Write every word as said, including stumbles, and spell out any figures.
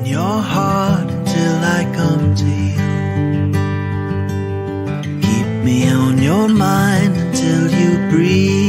in your heart until I come to you. Keep me on your mind until you breathe.